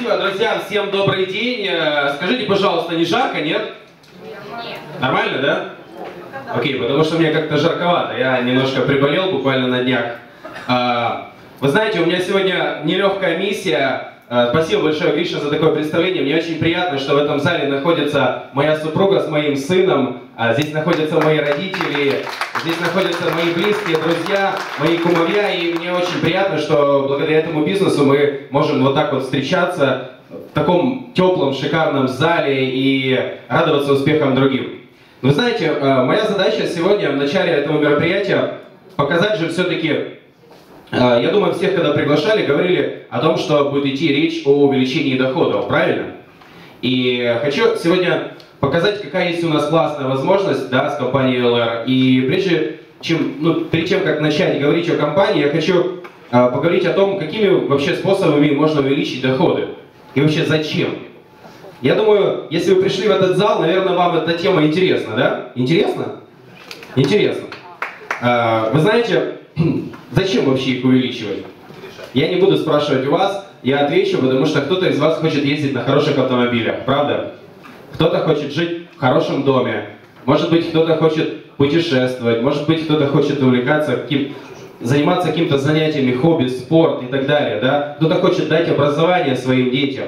Спасибо, друзья, всем добрый день. Скажите, пожалуйста, не жарко, нет? Нет. Нормально, да? Окей, потому что мне как-то жарковато, я немножко приболел буквально на днях. Вы знаете, у меня сегодня нелегкая миссия. Спасибо большое, Гриша, за такое представление. Мне очень приятно, что в этом зале находится моя супруга с моим сыном. Здесь находятся мои родители, здесь находятся мои близкие, друзья, мои кумовья. И мне очень приятно, что благодаря этому бизнесу мы можем вот так вот встречаться в таком теплом, шикарном зале и радоваться успехам другим. Вы знаете, моя задача сегодня в начале этого мероприятия показать же все-таки, я думаю, всех, когда приглашали, говорили о том, что будет идти речь о увеличении доходов, правильно? И хочу сегодня показать, какая есть у нас классная возможность, да, с компанией LR. И перед тем, как начать говорить о компании, я хочу поговорить о том, какими вообще способами можно увеличить доходы. И вообще зачем. Я думаю, если вы пришли в этот зал, наверное, вам эта тема интересна, да? Интересно? Интересно. Вы знаете, зачем вообще их увеличивать? Я не буду спрашивать у вас, я отвечу, потому что кто-то из вас хочет ездить на хороших автомобилях, правда? Кто-то хочет жить в хорошем доме, может быть, кто-то хочет путешествовать, может быть, кто-то хочет увлекаться, заниматься какими-то занятиями, хобби, спорт и так далее, да? Кто-то хочет дать образование своим детям.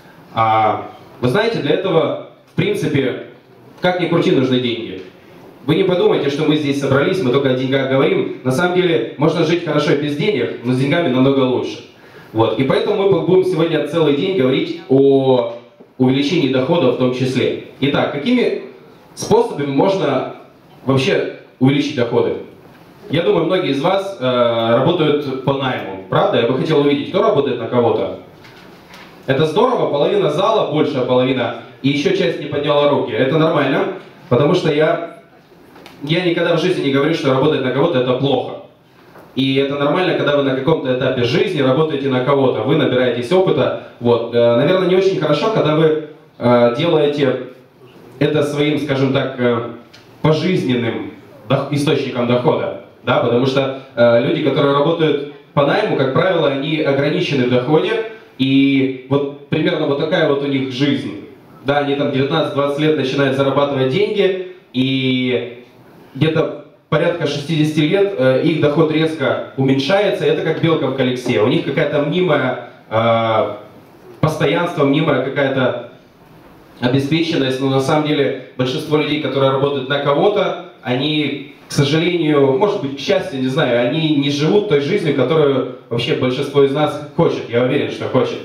Вы знаете, для этого, в принципе, как ни крути, нужны деньги. Вы не подумайте, что мы здесь собрались, мы только о деньгах говорим. На самом деле, можно жить хорошо и без денег, но с деньгами намного лучше. Вот. И поэтому мы будем сегодня целый день говорить о увеличении дохода в том числе. Итак, какими способами можно вообще увеличить доходы? Я думаю, многие из вас работают по найму, правда? Я бы хотел увидеть, кто работает на кого-то. Это здорово, половина зала, большая половина, и еще часть не подняла руки. Это нормально, потому что я никогда в жизни не говорю, что работать на кого-то это плохо. И это нормально, когда вы на каком-то этапе жизни работаете на кого-то, вы набираетесь опыта. Вот. Наверное, не очень хорошо, когда вы делаете это своим, скажем так, пожизненным источником дохода. Да? Потому что люди, которые работают по найму, как правило, они ограничены в доходе. И вот примерно вот такая вот у них жизнь. Да, они там 19-20 лет начинают зарабатывать деньги, и где-то порядка 60 лет их доход резко уменьшается. Это как белка в колесе. У них какая-то мнимая постоянство, мнимая какая-то обеспеченность. Но на самом деле большинство людей, которые работают на кого-то, они, к сожалению, может быть, к счастью, не знаю, они не живут той жизнью, которую вообще большинство из нас хочет. Я уверен, что хочет.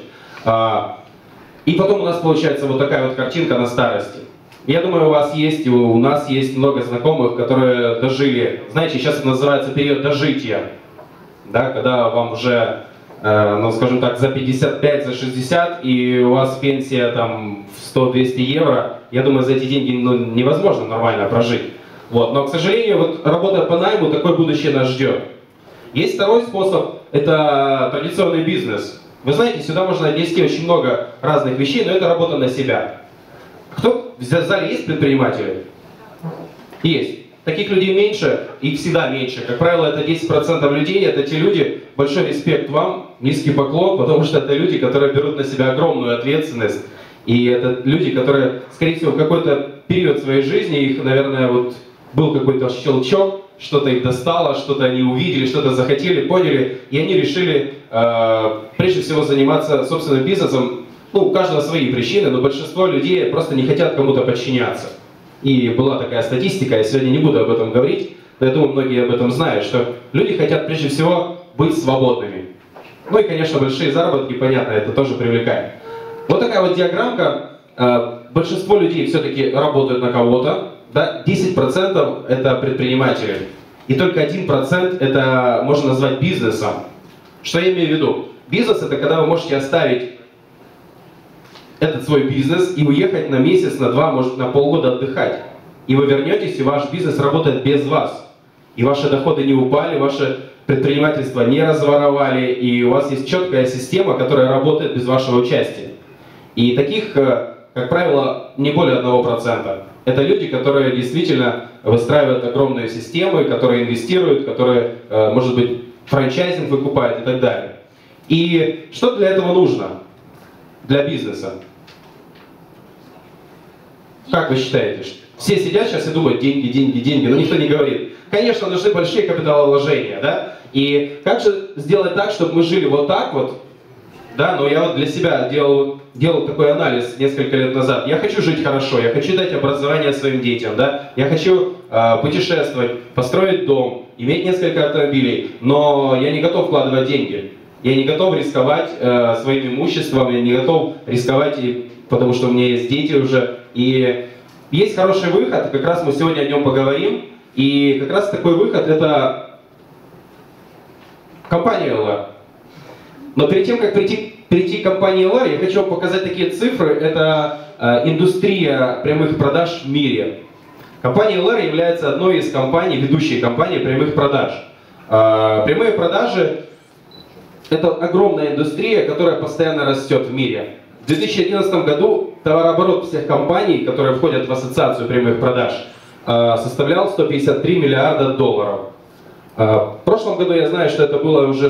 И потом у нас получается вот такая вот картинка на старости. Я думаю, у вас есть, у нас есть много знакомых, которые дожили. Знаете, сейчас это называется период дожития. Да, когда вам уже, ну, скажем так, за 55, за 60, и у вас пенсия там в 100-200 евро. Я думаю, за эти деньги невозможно нормально прожить. Вот. Но, к сожалению, вот работа по найму, такое будущее нас ждет. Есть второй способ, это традиционный бизнес. Вы знаете, сюда можно отнести очень много разных вещей, но это работа на себя. Кто в зале есть предприниматели? Есть. Таких людей меньше, их всегда меньше. Как правило, это 10% людей, это те люди, большой респект вам, низкий поклон, потому что это люди, которые берут на себя огромную ответственность. И это люди, которые, скорее всего, в какой-то период своей жизни, их, наверное, вот был какой-то щелчок, что-то их достало, что-то они увидели, что-то захотели, поняли, и они решили, прежде всего, заниматься собственным бизнесом. Ну, у каждого свои причины, но большинство людей просто не хотят кому-то подчиняться. И была такая статистика, я сегодня не буду об этом говорить, но я думаю, многие об этом знают, что люди хотят прежде всего быть свободными. Ну и, конечно, большие заработки, понятно, это тоже привлекает. Вот такая вот диаграммка. Большинство людей все-таки работают на кого-то, да? 10% это предприниматели. И только 1% это можно назвать бизнесом. Что я имею в виду? Бизнес это когда вы можете оставить этот свой бизнес и уехать на месяц, на 2, может на полгода отдыхать. И вы вернетесь, и ваш бизнес работает без вас. И ваши доходы не упали, ваше предпринимательство не разворовали, и у вас есть четкая система, которая работает без вашего участия. И таких, как правило, не более 1%. Это люди, которые действительно выстраивают огромные системы, которые инвестируют, которые, может быть, франчайзинг выкупают и так далее. И что для этого нужно? для бизнеса? Как вы считаете? Все сидят сейчас и думают, деньги, деньги, деньги, но никто не говорит. Конечно, нужны большие капиталовложения, да? И как же сделать так, чтобы мы жили вот так вот? Да, но я вот для себя делал такой анализ несколько лет назад. Я хочу жить хорошо, я хочу дать образование своим детям, да? Я хочу путешествовать, построить дом, иметь несколько автомобилей, но я не готов вкладывать деньги. Я не готов рисковать своим имуществом, я не готов рисковать, потому что у меня есть дети уже. И есть хороший выход, как раз мы сегодня о нем поговорим. И как раз такой выход — это компания LR. Но перед тем, как перейти к компании LR, я хочу вам показать такие цифры. Это индустрия прямых продаж в мире. Компания LR является одной из компаний, ведущей компанией прямых продаж. Прямые продажи — это огромная индустрия, которая постоянно растет в мире. В 2011 году товарооборот всех компаний, которые входят в ассоциацию прямых продаж, составлял 153 миллиарда долларов. В прошлом году я знаю, что это было уже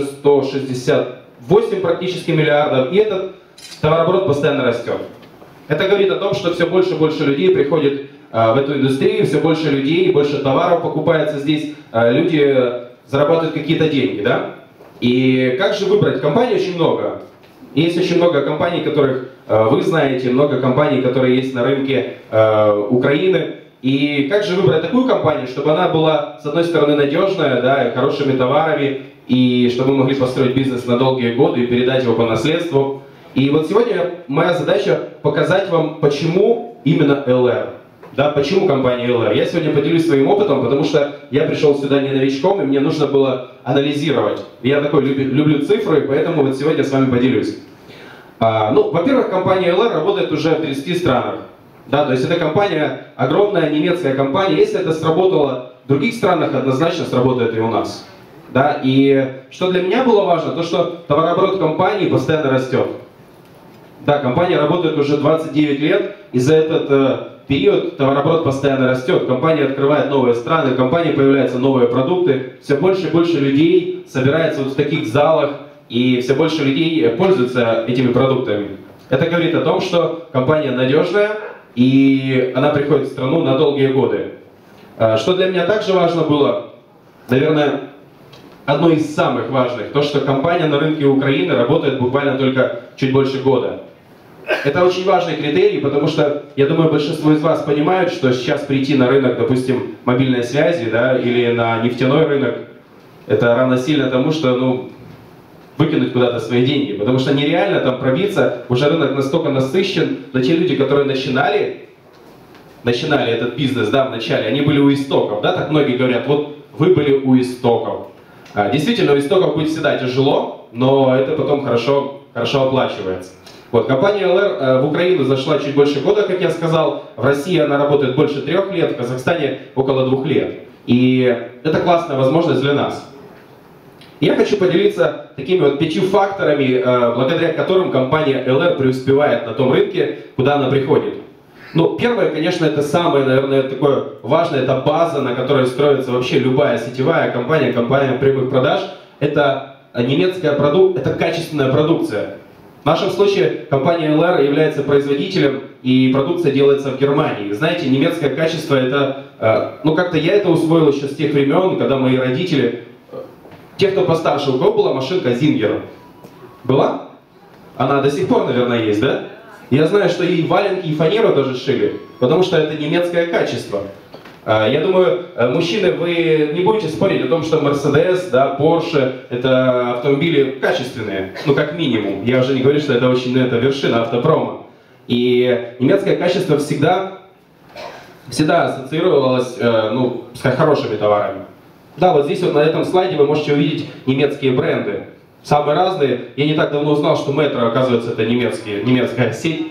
168 практически миллиардов, и этот товарооборот постоянно растет. Это говорит о том, что все больше и больше людей приходит в эту индустрию, все больше людей, больше товаров покупается здесь, люди зарабатывают какие-то деньги, да? И как же выбрать? Компаний очень много. Есть очень много компаний, которых вы знаете, много компаний, которые есть на рынке Украины. И как же выбрать такую компанию, чтобы она была, с одной стороны, надежная, да, хорошими товарами, и чтобы мы могли построить бизнес на долгие годы и передать его по наследству. И вот сегодня моя задача показать вам, почему именно LR. Да, почему компания LR? Я сегодня поделюсь своим опытом, потому что я пришел сюда не новичком, и мне нужно было анализировать. Я такой люблю цифры, поэтому вот сегодня с вами поделюсь. Ну, во-первых, компания LR работает уже в 30 странах. Да, то есть это компания, огромная немецкая компания. Если это сработало в других странах, однозначно сработает и у нас. Да, и что для меня было важно, то что товарооборот компании постоянно растет. Да, компания работает уже 29 лет, и за этот период товарооборот постоянно растет. Компания открывает новые страны, в компании появляются новые продукты, все больше и больше людей собирается вот в таких залах, и все больше людей пользуются этими продуктами. Это говорит о том, что компания надежная, и она приходит в страну на долгие годы. Что для меня также важно было, наверное, одно из самых важных, то, что компания на рынке Украины работает буквально только чуть больше года. Это очень важный критерий, потому что, я думаю, большинство из вас понимают, что сейчас прийти на рынок, допустим, мобильной связи, да, или на нефтяной рынок, это равносильно тому, что, ну, выкинуть куда-то свои деньги, потому что нереально там пробиться, уже рынок настолько насыщен, но те люди, которые начинали этот бизнес, да, в начале, они были у истоков, да, так многие говорят, вот вы были у истоков. Действительно, у истоков быть всегда тяжело, но это потом хорошо оплачивается. Вот, компания LR в Украину зашла чуть больше года, как я сказал, в России она работает больше 3 лет, в Казахстане около 2 лет. И это классная возможность для нас. Я хочу поделиться такими вот 5 факторами, благодаря которым компания LR преуспевает на том рынке, куда она приходит. Ну, первое, конечно, это самое, наверное, такое важное, это база, на которой строится вообще любая сетевая компания, компания прямых продаж. Это немецкая это качественная продукция. В нашем случае компания LR является производителем, и продукция делается в Германии. Знаете, немецкое качество это, ну как-то я это усвоил еще с тех времен, когда мои родители, те, кто постарше, у кого была машинка Зингер? Была? Она до сих пор, наверное, есть, да? Я знаю, что и валенки, и фанеру даже шили, потому что это немецкое качество. Я думаю, мужчины, вы не будете спорить о том, что Mercedes, да, Porsche — это автомобили качественные, ну как минимум. Я уже не говорю, что это это вершина автопрома. И немецкое качество всегда ассоциировалось ну, с хорошими товарами. Да, вот здесь вот на этом слайде вы можете увидеть немецкие бренды. Самые разные. Я не так давно узнал, что Metro, оказывается, это немецкая сеть.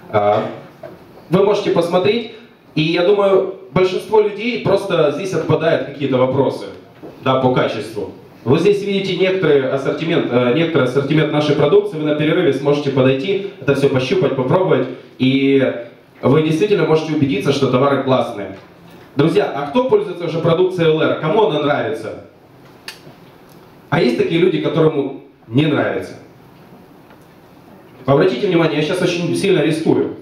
Вы можете посмотреть, и я думаю, большинство людей просто здесь отпадают какие-то вопросы, да, по качеству. Вы здесь видите некоторый ассортимент нашей продукции, вы на перерыве сможете подойти, это все пощупать, попробовать, и вы действительно можете убедиться, что товары классные. Друзья, а кто пользуется уже продукцией LR? Кому она нравится? А есть такие люди, которым не нравится. Обратите внимание, я сейчас очень сильно рискую.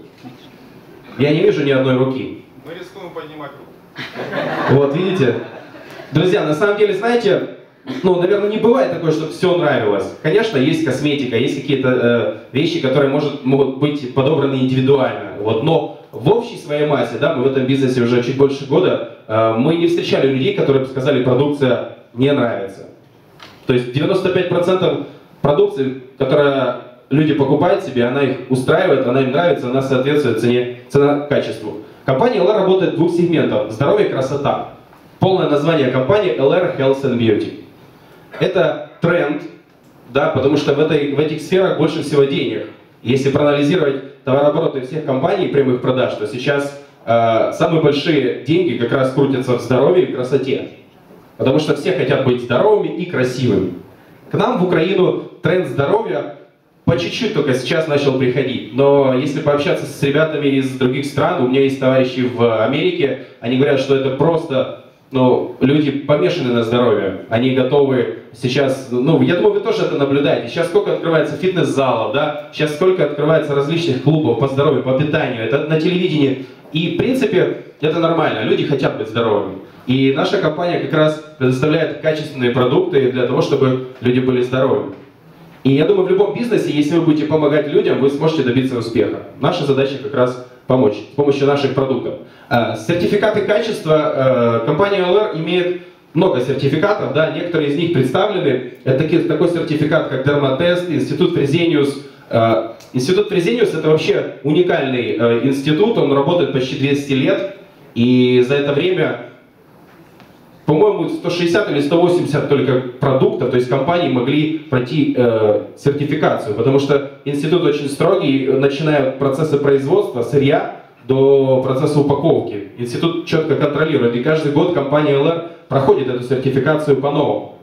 Я не вижу ни одной руки. Мы рискуем поднимать руку. Вот, видите? Друзья, на самом деле, знаете, ну, наверное, не бывает такое, чтобы все нравилось. Конечно, есть косметика, есть какие-то вещи, которые могут быть подобраны индивидуально. Вот, но в общей своей массе, да, мы в этом бизнесе уже чуть больше года, мы не встречали людей, которые бы сказали, продукция не нравится. То есть 95% продукции, которая люди покупают себе, она их устраивает, она им нравится, она соответствует цена-качеству. Компания LR работает в двух сегментах: здоровье и красота. Полное название компании LR Health and Beauty. Это тренд, да, потому что в этих сферах больше всего денег. Если проанализировать товарообороты всех компаний прямых продаж, то сейчас самые большие деньги как раз крутятся в здоровье и красоте. Потому что все хотят быть здоровыми и красивыми. К нам в Украину тренд здоровья по чуть-чуть только сейчас начал приходить. Но если пообщаться с ребятами из других стран, у меня есть товарищи в Америке, они говорят, что это просто, ну, люди помешаны на здоровье. Они готовы сейчас, ну, я думаю, вы тоже это наблюдаете. Сейчас сколько открывается фитнес-залов, да? Сейчас сколько открывается различных клубов по здоровью, по питанию. Это на телевидении. И, в принципе, это нормально. Люди хотят быть здоровыми. И наша компания как раз предоставляет качественные продукты для того, чтобы люди были здоровыми. И я думаю, в любом бизнесе, если вы будете помогать людям, вы сможете добиться успеха. Наша задача как раз помочь с помощью наших продуктов. Сертификаты качества. Компания LR имеет много сертификатов, да, некоторые из них представлены. Это такой сертификат, как Dermatest, Институт Фрезениус. Институт Фрезениус — это вообще уникальный институт, он работает почти 200 лет. И за это время, по-моему, 160 или 180 только продуктов, то есть компании могли пройти сертификацию, потому что институт очень строгий, начиная от процесса производства, сырья, до процесса упаковки. Институт четко контролирует, и каждый год компания LR проходит эту сертификацию по-новому.